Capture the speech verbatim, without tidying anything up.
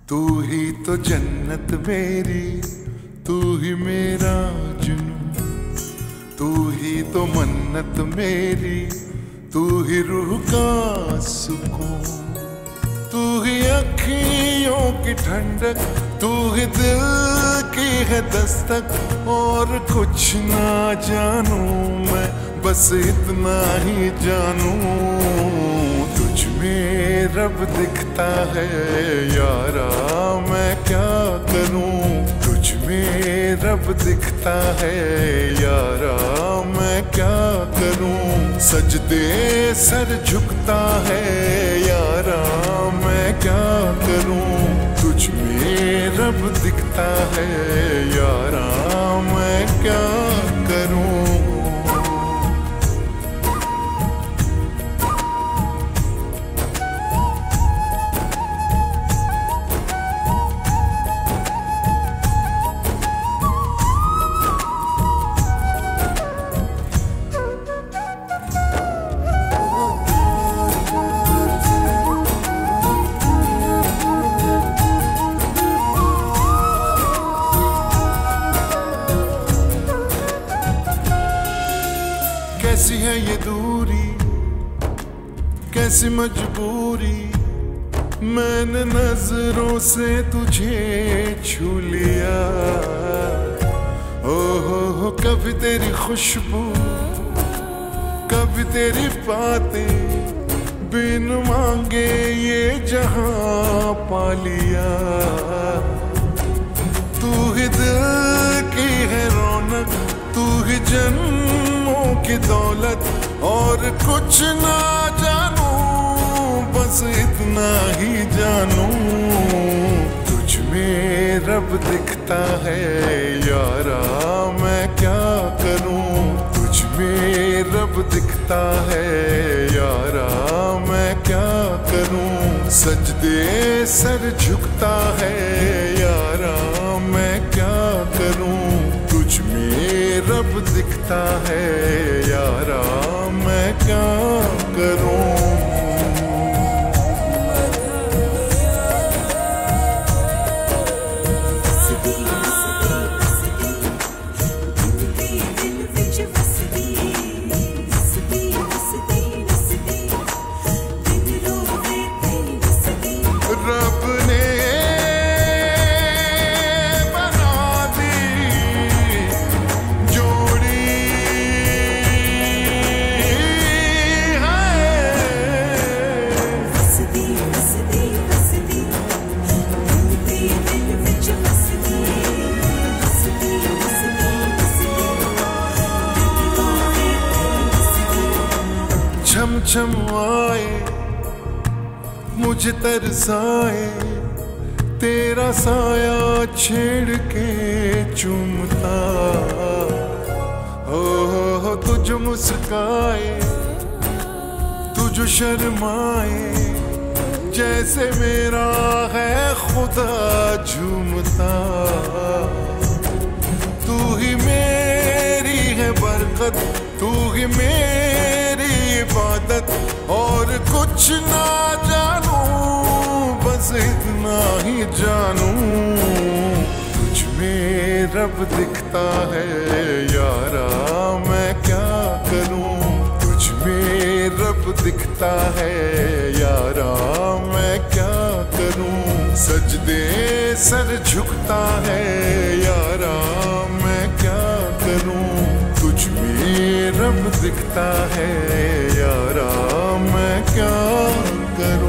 तू ही तो जन्नत मेरी, तू ही मेरा जुनून, तू ही तो मन्नत मेरी, तू ही रूह का सुकून, तू ही अखियों की ठंडक, तू ही दिल की है दस्तक। और कुछ ना जानू मैं, बस इतना ही जानू, तुझ में रब दिखता है यारा, मैं क्या करूं। तुझ में रब दिखता है यारा, मैं क्या करूं। सजदे सर झुकता है यारा, मैं क्या करूं। तुझ में रब दिखता है यारा, मैं क्या करूं। कैसी है ये दूरी, कैसी मजबूरी, मैंने नजरों से तुझे छू लिया। ओ हो हो कभी तेरी खुशबू, कभी तेरी बातें, बिन मांगे ये जहां पा लिया। तू ही दिल की है रौनक, तू ही जन्मों की दौलत, और कुछ ना जानू, बस इतना ही जानू। तुझ में रब दिखता है यारा, मैं क्या करूं। तुझ में रब दिखता है यारा, मैं क्या करूं। सजदे सर झुकता है यारा, मैं क्या करूं। तुझ में रब दिखता है यारा, मैं क्या करूं। छम छम आए, मुझे तरसाए, तेरा साया छेड़ के चूमता। हो हो तुझ मुस्काए, तुझ शर्माए, जैसे मेरा है खुदा झूमता। तू ही मेरी है बरकत, तू ही मेरी इबादत, और कुछ ना जानू, बस इतना ही जानू। तुझ में रब दिखता है यारा, मैं क्या करूं। तुझ में रब दिखता है यारा, मैं क्या करूं। सजदे सर झुकता है यारा, मैं क्या करूं। तुझ में रब दिखता है यारा, मैं क्या करूं।